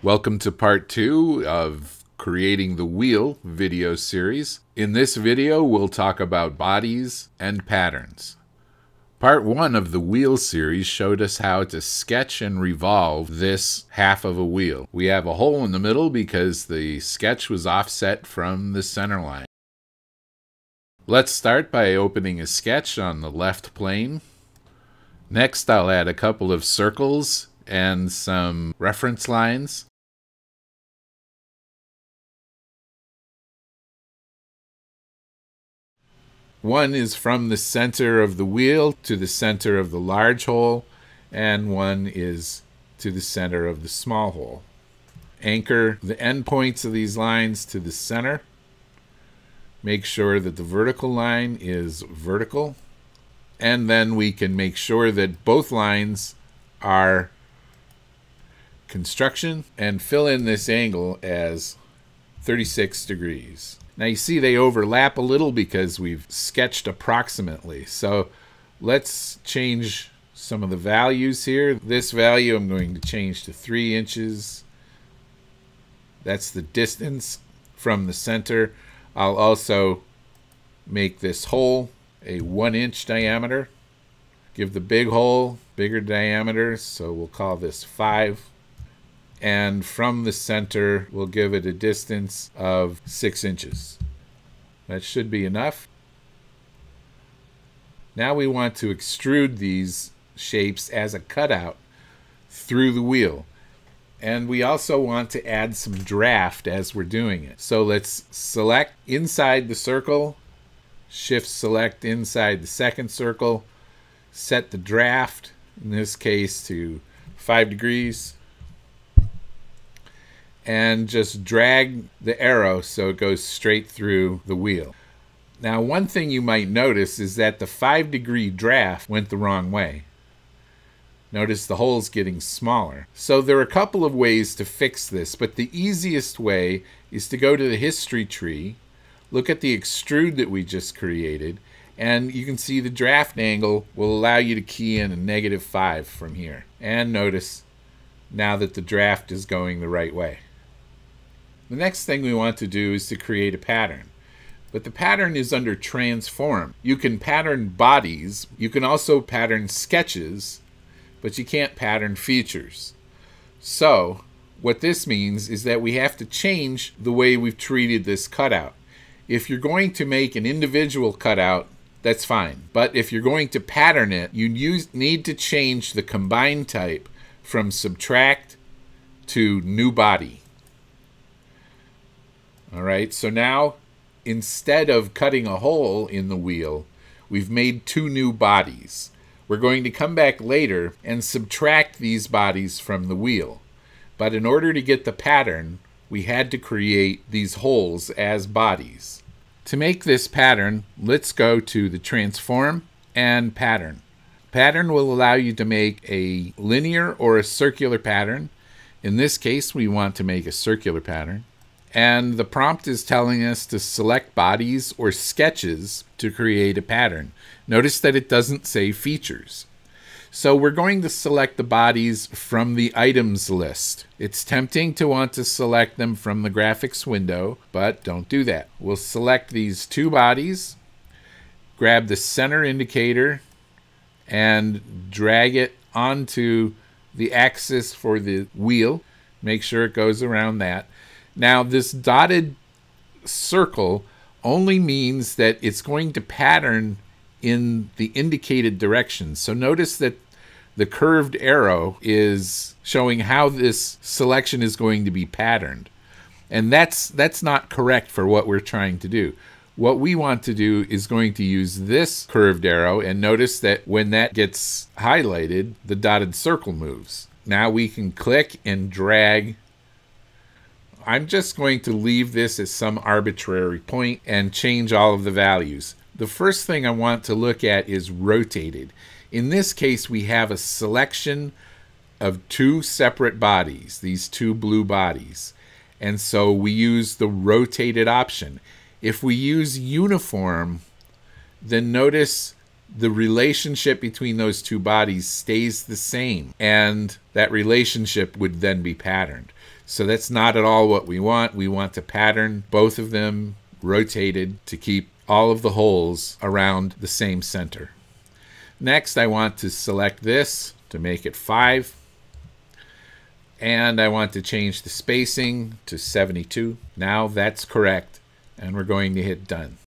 Welcome to part 2 of creating the wheel video series. In this video, we'll talk about bodies and patterns. Part 1 of the wheel series showed us how to sketch and revolve this half of a wheel. We have a hole in the middle because the sketch was offset from the center line. Let's start by opening a sketch on the left plane. Next, I'll add a couple of circles and some reference lines. One is from the center of the wheel to the center of the large hole, and one is to the center of the small hole. Anchor the endpoints of these lines to the center. Make sure that the vertical line is vertical, and then we can make sure that both lines are construction and fill in this angle as 36 degrees. Now you see they overlap a little because we've sketched approximately. So let's change some of the values here. This value I'm going to change to 3 inches. That's the distance from the center. I'll also make this hole a 1-inch diameter. Give the big hole bigger diameter, so we'll call this 5. And from the center, we'll give it a distance of 6 inches. That should be enough. Now we want to extrude these shapes as a cutout through the wheel. And we also want to add some draft as we're doing it. So let's select inside the circle, shift select inside the second circle, set the draft, in this case to 5 degrees. And just drag the arrow so it goes straight through the wheel. Now, one thing you might notice is that the 5-degree draft went the wrong way. Notice the hole's getting smaller. So there are a couple of ways to fix this, but the easiest way is to go to the history tree, look at the extrude that we just created, and you can see the draft angle will allow you to key in a -5 from here. And notice now that the draft is going the right way. The next thing we want to do is to create a pattern. But the pattern is under transform. You can pattern bodies, you can also pattern sketches, but you can't pattern features. So what this means is that we have to change the way we've treated this cutout. If you're going to make an individual cutout, that's fine. But if you're going to pattern it, you need to change the combine type from subtract to new body. All right, so now instead of cutting a hole in the wheel, we've made 2 new bodies. We're going to come back later and subtract these bodies from the wheel. But in order to get the pattern, we had to create these holes as bodies. To make this pattern, let's go to the transform and pattern. Pattern will allow you to make a linear or a circular pattern. In this case, we want to make a circular pattern. And the prompt is telling us to select bodies or sketches to create a pattern. Notice that it doesn't say features. So we're going to select the bodies from the items list. It's tempting to want to select them from the graphics window, but don't do that. We'll select these 2 bodies, grab the center indicator, and drag it onto the axis for the wheel. Make sure it goes around that. Now, this dotted circle only means that it's going to pattern in the indicated direction. So notice that the curved arrow is showing how this selection is going to be patterned. And that's not correct for what we're trying to do. What we want to do is going to use this curved arrow, and notice that when that gets highlighted, the dotted circle moves. Now we can click and drag. I'm just going to leave this as some arbitrary point and change all of the values. The first thing I want to look at is rotated. In this case, we have a selection of 2 separate bodies, these 2 blue bodies. And so we use the rotated option. If we use uniform, then notice the relationship between those two bodies stays the same, and that relationship would then be patterned. So that's not at all what we want. We want to pattern both of them rotated to keep all of the holes around the same center. Next, I want to select this to make it 5. And I want to change the spacing to 72. Now that's correct, and we're going to hit done.